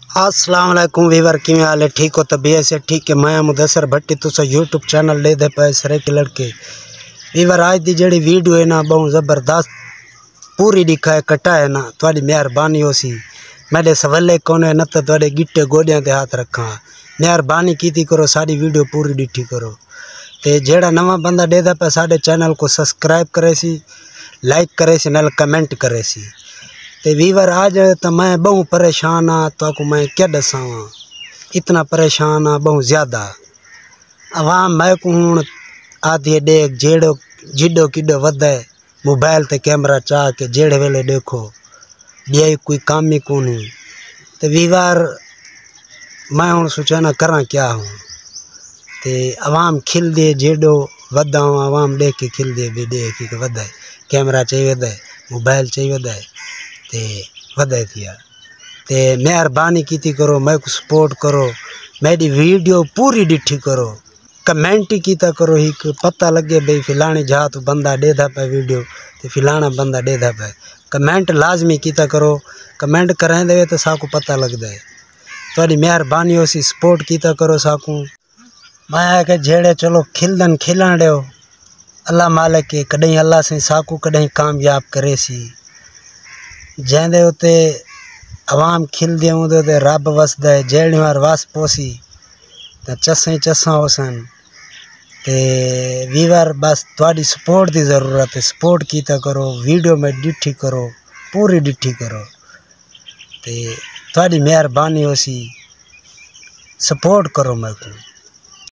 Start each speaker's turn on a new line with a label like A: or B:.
A: अस्सलाम वालेकुम वीवर किवें हाल है ठीक हो तबीयत से ठीक है। मैं मुदस्सर भट्टी तुसा यूट्यूब चैनल ले दे पे सरे के लड़के वीवर आज दी जड़ी वीडियो है ना बहुत ज़बरदस्त पूरी दिखा है कटा है ना थोड़ी मेहरबानी हो सी मेरे सवाले कोने न तो थोड़े गिट्टे गोडियां ते हाथ रखा मेहरबानी कीती करो सारी वीडियो पूरी डिठी करो ते जेड़ा नवा बंदा दे दे पे साडे चैनल को सब्सक्राइब करे सी लाइक करे सी नाल कमेंट करे सी। ते वीवर आज तो मैं बहुत परेशान हाँ तो को मैं क्या दसावा इतना परेशान हाँ बहुत ज़्यादा आवाम मैं को हूँ आधी देख जेड़ो जिडो किडो वधे मोबाइल ते कैमरा चाह के जेड़े वेले देखो ये कोई काम ही कौन है। तो वीवर मैं हूँ सोचा ना करा क्या हूँ ते आवाम खिल दे जेडो वधा हूँ आवाम देख के खिल दे भी देख के वधे कैमरा चाहिए वधे मोबाइल चाहिए वधे ते वधे थिया ते मेहरबानी कीती करो मैं को सपोर्ट करो मेरी वीडियो पूरी डिठी करो कमेंट ही कीता करो ही पता लगे भाई फिलानी जात बंदा दे दा पे वीडियो ते फिलाना बंदा दे दा पे कमेंट लाजमी कीता करो कमेंट करें दे तो साकू पता लगता है थोड़ी मेहरबानी हो सी सपोर्ट कीता करो साकू मैं के जेड़े चलो खिलदन खिलन दो अल्लाह मालिक के कदई अल्लाह से साकू कदई कामयाब करे सी जेंदे उते आवाम खिल दे उदे रब वसदा है जेड़ी मार वास पोसी तो चसा ही चसा होसन ते वीवर बस थोड़ी सपोर्ट की ज़रूरत है सपोर्ट कीता करो वीडियो में डिठी करो पूरी डिठी करो ते थोड़ी मेहरबानी हो सी सपोर्ट करो मैं को।